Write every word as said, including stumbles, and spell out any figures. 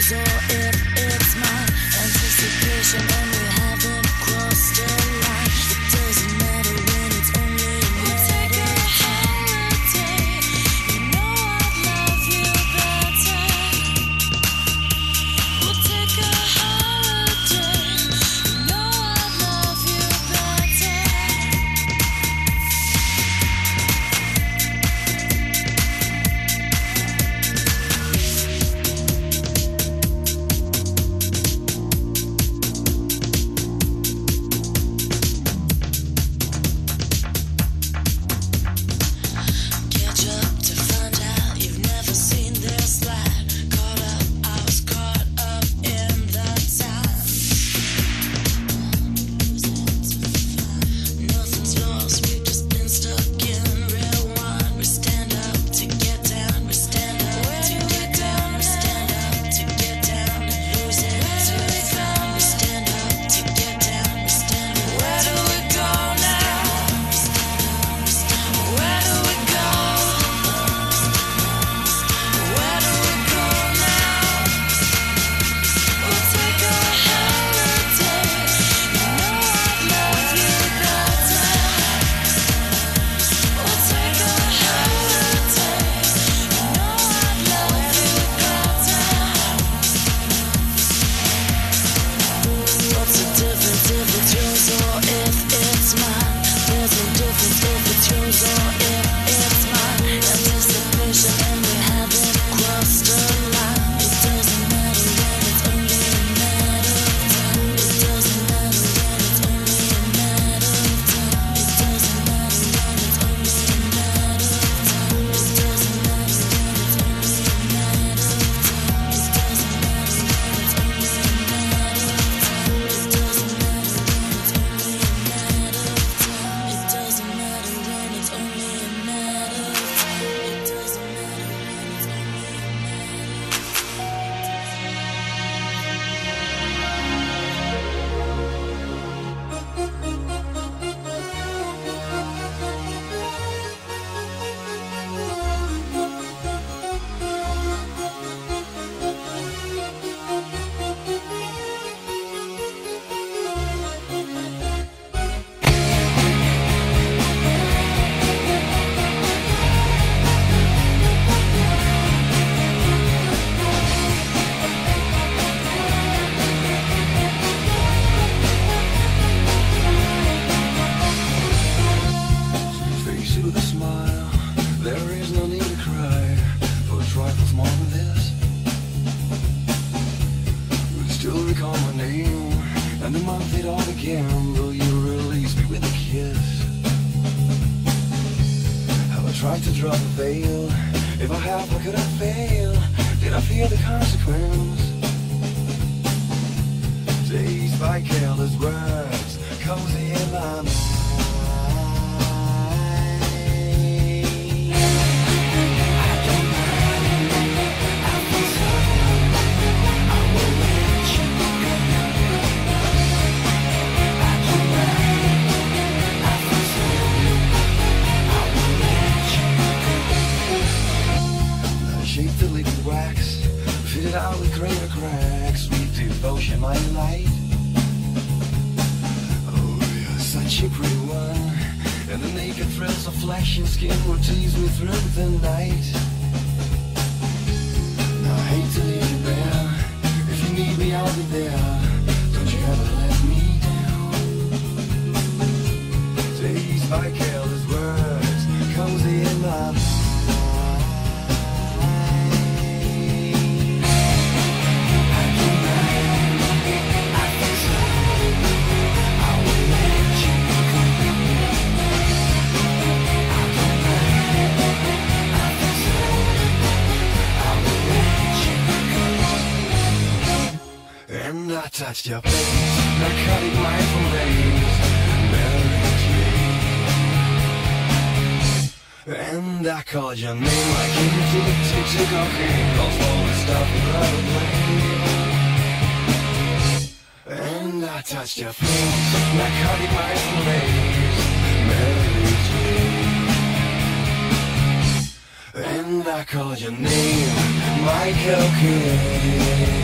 yours or if it's mine. Anticipation and we haven't crossed a line. It doesn't matter when it's only a matter of time. You know I'd love you better. We'll take a holiday. You know I'd love you better. Catch up to find out you've never seen this light. Caught up, I was caught up in the time. Nothing's lost, we've just been stuck in rewind. We stand up to get down, we stand up to get down, we stand up to get down and lose it to find. We stand up to get down, we stand up. Where do we go now? Where do we go? Where do we go now? We'll take a holiday. You know I'd love you better. We'll take a holiday. You know I'd love you better. What's the difference if it's yours or if it's mine? There's no difference if it's yours or if it's mine. Anticipation and we haven't crossed a line. It doesn't matter when it's only a matter of time. It doesn't matter when it's only a matter of time. It doesn't matter when it's only a matter of time. It doesn't matter when it's only a matter of time. It doesn't matter when it's only a matter of time. It doesn't matter when it's only a matter of time. It doesn't matter when it's only a matter of time. It doesn't matter when it's only a Face it with a smile. There is no need to cry for trifles more than this. We still recall my name and the month it all began. Will you release me with a kiss? Have I tried to drop the veil? If I have, how could I fail? Did I fear the consequence? Dazed by careless words, cozy in my mind. Shaped the liquid wax, fitted out with greater cracks. Sweet devotion, my light. Oh, you're such a pretty one, and the naked thrills of flesh and skin will tease me through the night. Now I hate to leave you there. If you need me, I'll be there. Don't you ever let me down. Dazed by careless words, cozy in my mind. And I touched your face, narcotic mindful days, Mary Jane. And I called your name like you did to to cocaine, calls all the stuff you love to play. And I touched your face, narcotic mindful days, Mary Jane. And I called your name, my cocaine.